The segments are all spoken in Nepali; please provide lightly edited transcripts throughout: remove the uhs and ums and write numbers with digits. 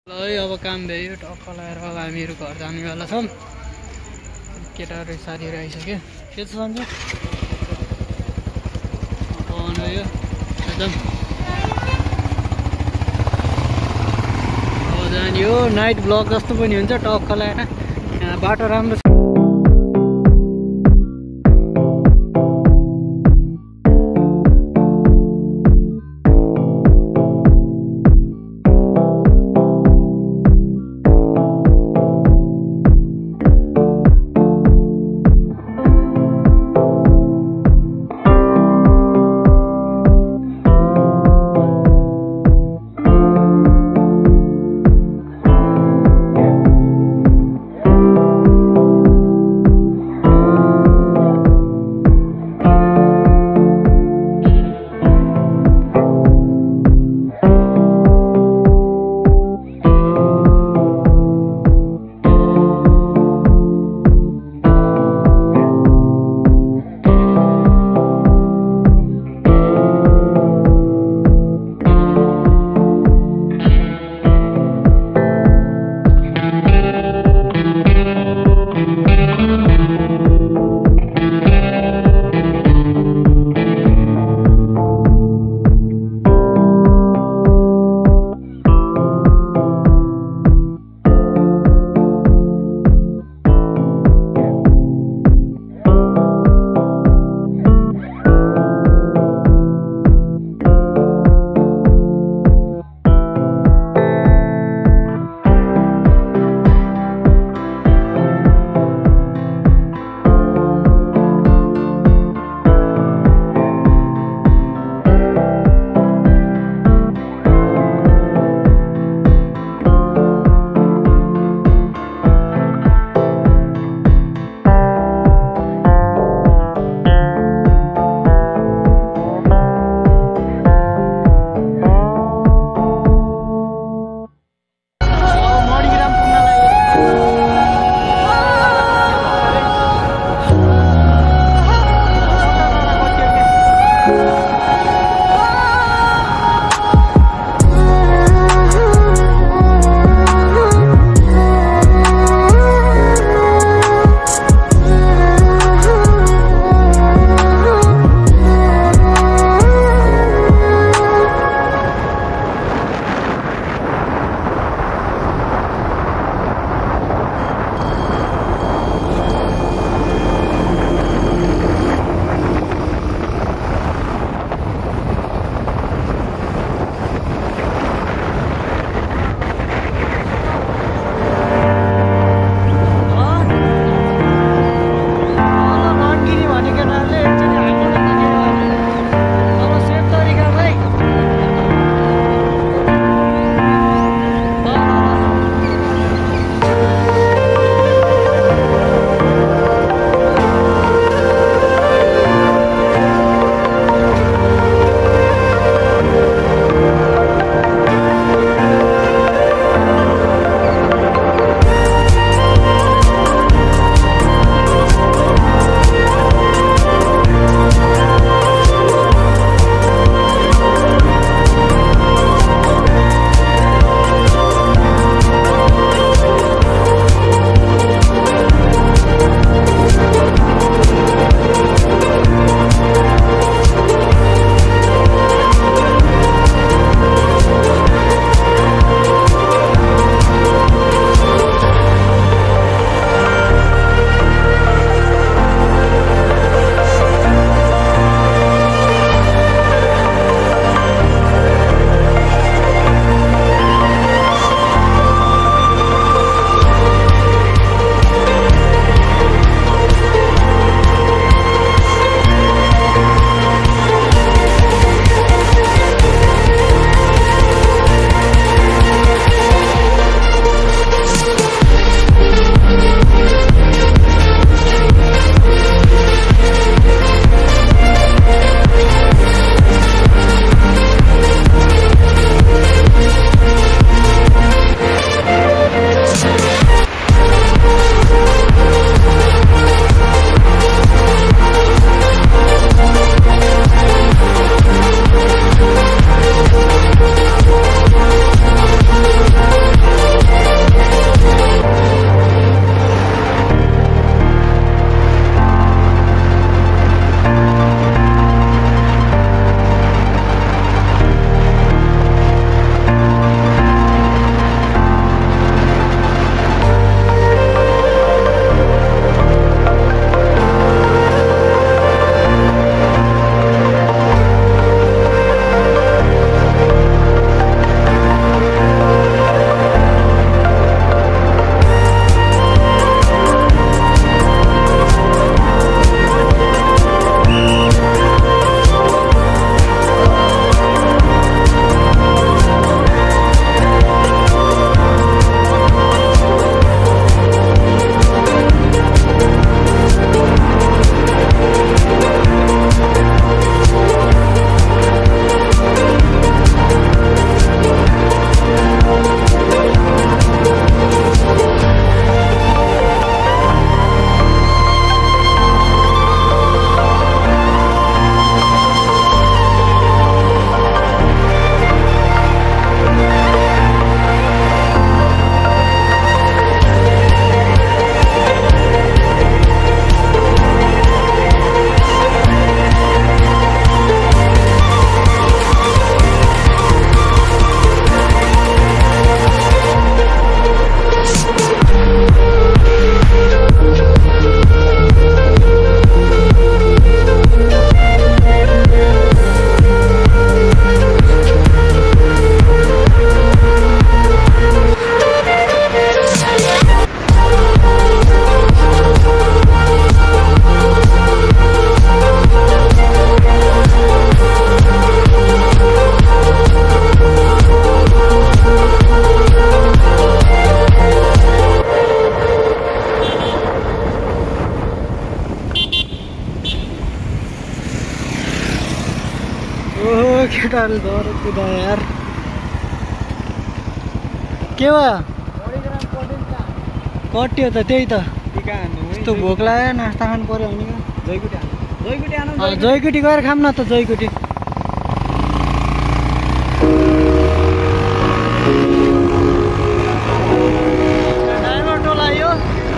ल है अब काम भ्यायो टक्क लगाएर अब हामीहरू घर जानेवाला छौँ। केटाहरू साथीहरू आइसक्यो। के छ सन्जु? पवन हो यो एकदम अब जाने हो। नाइट ब्लग जस्तो पनि हुन्छ टक्क लगाएर। यहाँ बाटो राम्रो छ। केटाहरूले दौड कुदा यार के भयो कट्यो त त्यही त यस्तो भोक लाग्यो नास्ता खानु पर्यो भने जयकुटी गएर खाऊँ न त जयकुटी ड्राइभर टोला यो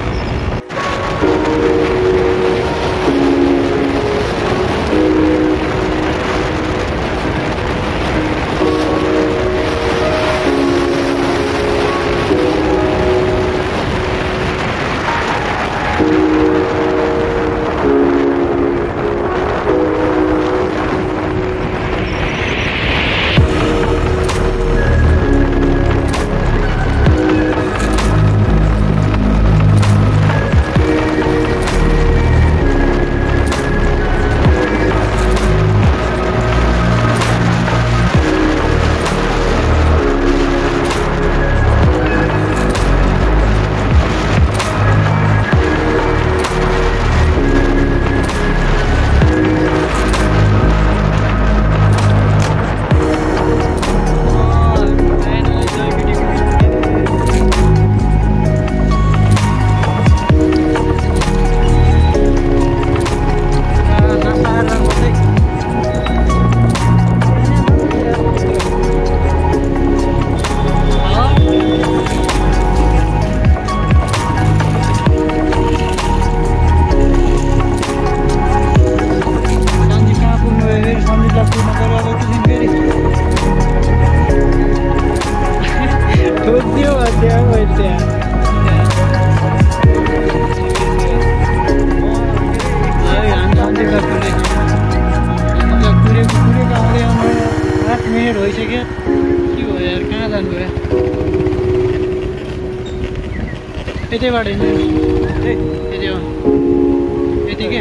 यतैबाट यति हो यति के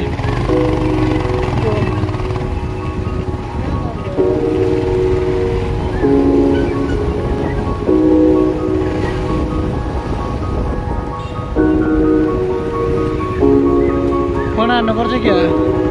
फोन हान्नुपर्छ के हो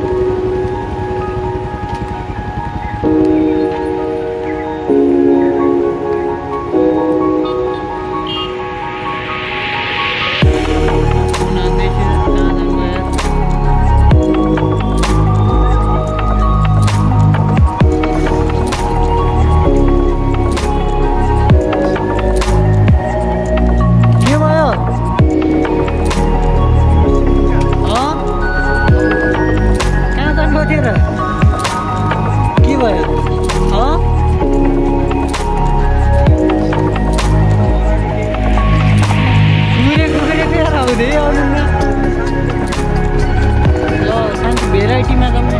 भेराइटीमा जाने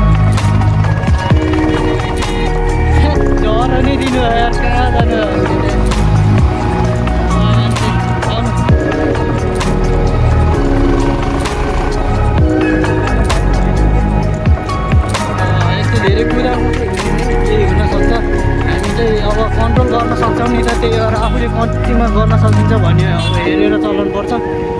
डर नै दिनु यार कहाँ जानु यस्तो धेरै कुरा केही हुनसक्छ हामी चाहिँ अब कन्ट्रोल गर्न सक्छौँ नि त त्यही भएर आफूले कतिमा गर्न सकिन्छ भन्ने अब हेरेर चलाउनु पर्छ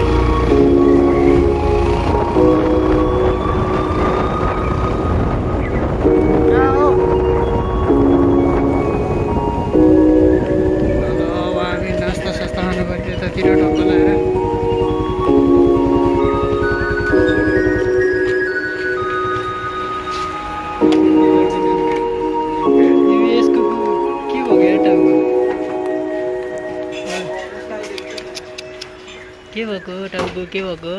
के भएको टाउको के भएको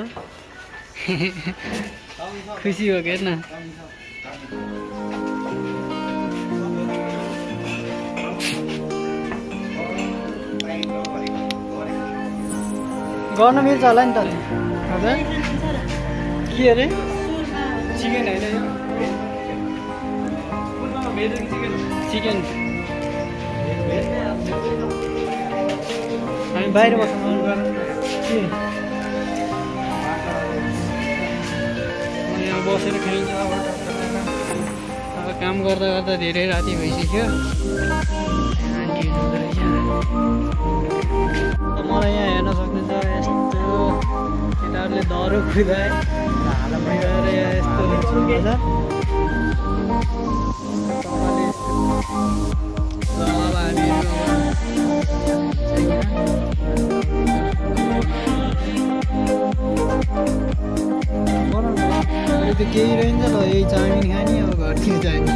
खुसी भएको हेर्न गर्न मिल्छ होला नि त हजुर के अरे चिकन होइन चिकन हामी बाहिर बस्नु यहाँ बसेर खाइन्छ अब काम गर्दा गर्दा धेरै राति भइसक्यो मलाई यहाँ हेर्न सक्नुहुन्छ यस्तो केटाहरूले दह्रो खुदाए यस्तो हुन्छ अहिले त केही रहन्छ ल यही चाउमिन खाने अब घरतिर जाने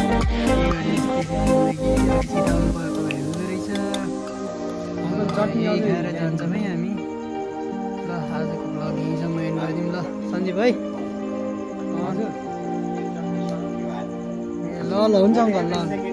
चटनी खाएर जान्छौँ है हामी ल आजको भ्लग यहीँसम्म एन्ड गरिदिउँ ल सञ्जीव भाइ हजुर ल ल हुन्छ अङ्कल ल